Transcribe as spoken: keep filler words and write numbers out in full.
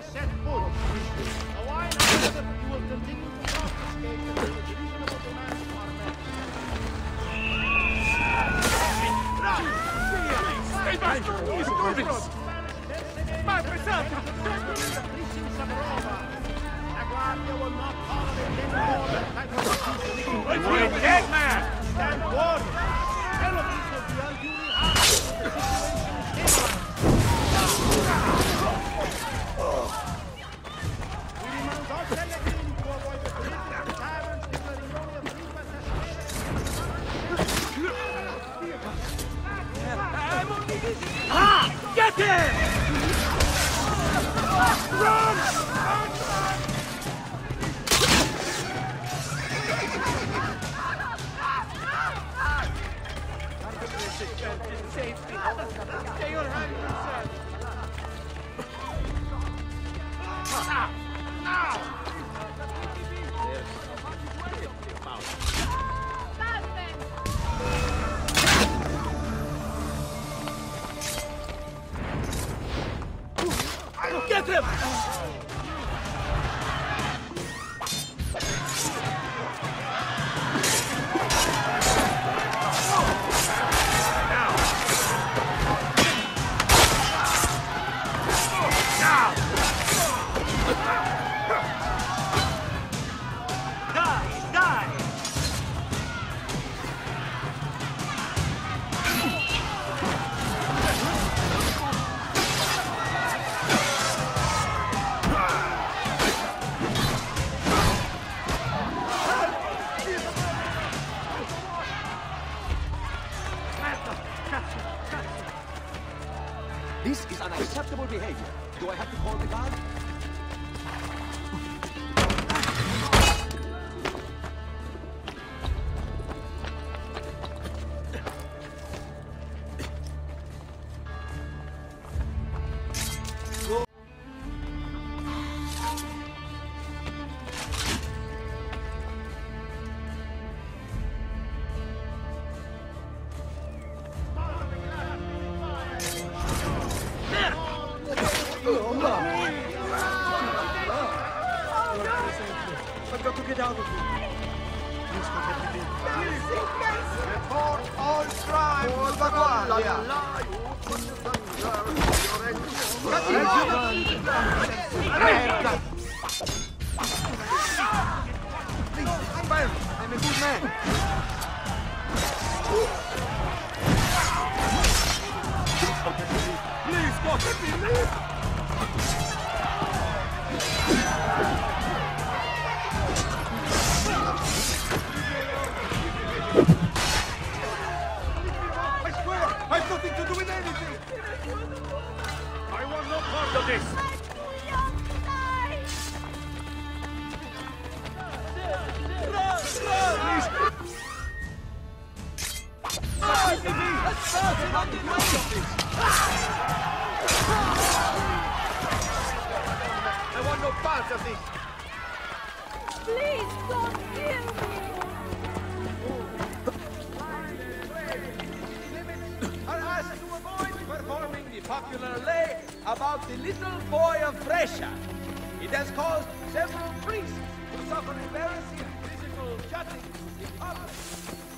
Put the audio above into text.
set foot. A while after, you will continue to confiscate the reasonable demands of our men. Stay back! He's moving! Madre Santa! La Guardia will not tolerate any more type of abuse. It's a dead man! Stand forward! Enemies will be unduly harmed. The situation is stabilized. We demand all Pellegrini to avoid the bridges and taverns declaring only a frequent Ah! Get him! Run! Run! Stay your hand yourself! Now! Now! Get him! This is unacceptable behavior. Do I have to call the guard? I've got to get out of here. Please protect me. Report all crime to the Guardia. I'm a good man. Please, God, let me live! I swear, I've nothing to do with anything. I want no part of this! I want no part of this. Please don't kill me! Are asked to avoid performing the popular lay about the little boy of Brescia. It has caused several priests to suffer embarrassing physical shottings in public.